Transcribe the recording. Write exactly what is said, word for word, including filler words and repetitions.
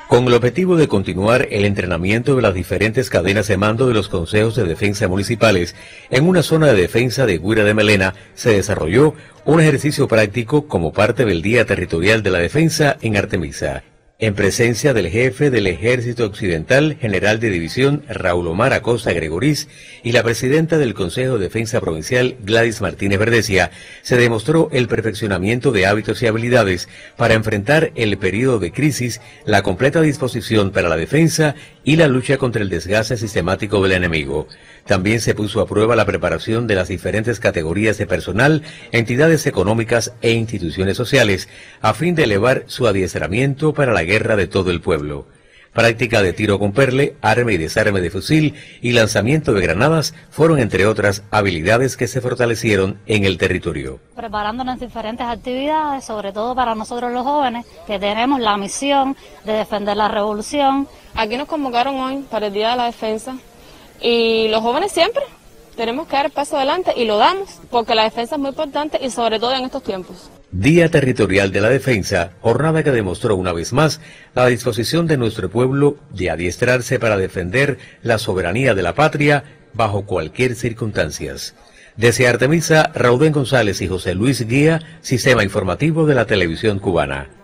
Con el objetivo de continuar el entrenamiento de las diferentes cadenas de mando de los consejos de defensa municipales, en una zona de defensa de Guira de Melena se desarrolló un ejercicio práctico como parte del Día Territorial de la Defensa en Artemisa, en presencia del jefe del Ejército Occidental, general de división Raúl Omar Acosta Gregorís, y la presidenta del Consejo de Defensa Provincial Gladys Martínez Verdecia. Se demostró el perfeccionamiento de hábitos y habilidades para enfrentar el periodo de crisis, la completa disposición para la defensa y la lucha contra el desgaste sistemático del enemigo. También se puso a prueba la preparación de las diferentes categorías de personal, entidades económicas e instituciones sociales, a fin de elevar su adiestramiento para la guerra de todo el pueblo. Práctica de tiro con perle, arma y desarme de fusil y lanzamiento de granadas fueron, entre otras, habilidades que se fortalecieron en el territorio. Preparándonos diferentes actividades, sobre todo para nosotros los jóvenes, que tenemos la misión de defender la revolución. Aquí nos convocaron hoy para el Día de la Defensa y los jóvenes siempre tenemos que dar el paso adelante y lo damos porque la defensa es muy importante y sobre todo en estos tiempos. Día Territorial de la Defensa, jornada que demostró una vez más la disposición de nuestro pueblo de adiestrarse para defender la soberanía de la patria bajo cualquier circunstancias. Desde Artemisa, Raúl González y José Luis Guía, Sistema Informativo de la Televisión Cubana.